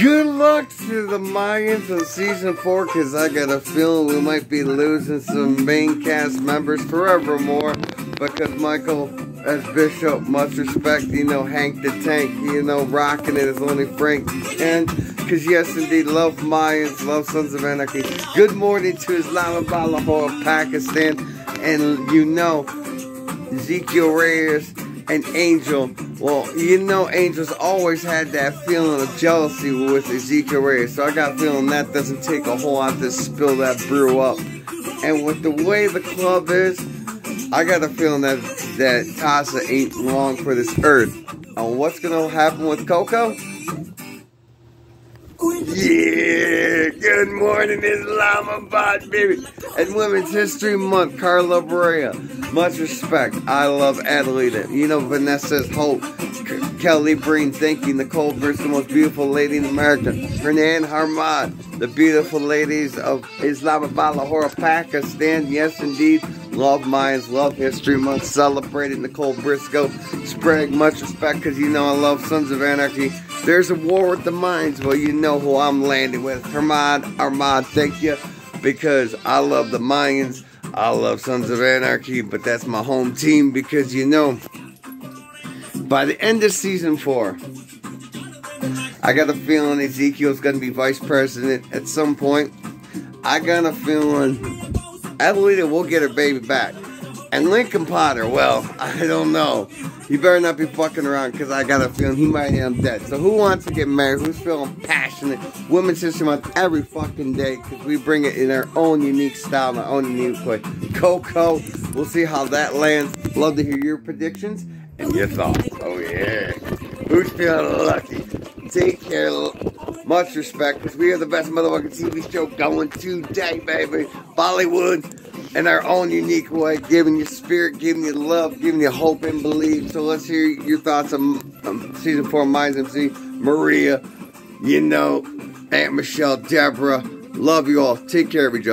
Good luck to the Mayans in season 4, because I got a feeling we might be losing some main cast members forevermore. Because Michael as Bishop, much respect, you know, Hank the Tank, you know, rocking it as only Frank can. Because yes, indeed, love Mayans, love Sons of Anarchy. Good morning to Islamabad, Lahore, Pakistan. And you know, Ezekiel Reyes and Angel. Well, you know, Angel's always had that feeling of jealousy with Ezekiel Reyes. So I got a feeling that doesn't take a whole lot to spill that brew up. And with the way the club is, I got a feeling that Tasa ain't long for this earth. And what's going to happen with Coco? Yeah, good morning Islamabad, baby. And Women's History Month, Carla Brea. Much respect. I love Adelita. You know, Vanessa's Hope. Kelly Breen, thank you. Nicole Burst, the most beautiful lady in America. Hernan Harmad, the beautiful ladies of Islamabad, Lahore, Pakistan. Yes, indeed. Love Mayans, love History Month. Celebrated Nicole Briscoe. Sprague, much respect, because you know I love Sons of Anarchy. There's a war with the minds. Well, you know who I'm landing with. Armad, thank you. Because I love the Mayans. I love Sons of Anarchy. But that's my home team. Because you know, by the end of season 4, I got a feeling Ezekiel's going to be vice president at some point. I got a feeling Adelita will get her baby back. And Lincoln Potter, well, I don't know. He better not be fucking around, because I got a feeling he might end up dead. So who wants to get married? Who's feeling passionate? Women's History Month every fucking day, because we bring it in our own unique style, and our own unique way. Coco, we'll see how that lands. Love to hear your predictions and your thoughts. Oh yeah. Who's feeling lucky? Take care. Much respect, because we are the best motherfucking TV show going today, baby. Bollywood. In our own unique way, giving you spirit, giving you love, giving you hope and belief. So let's hear your thoughts on season 4 Mayans MC. Maria, you know, Aunt Michelle, Deborah. Love you all. Take care of each other.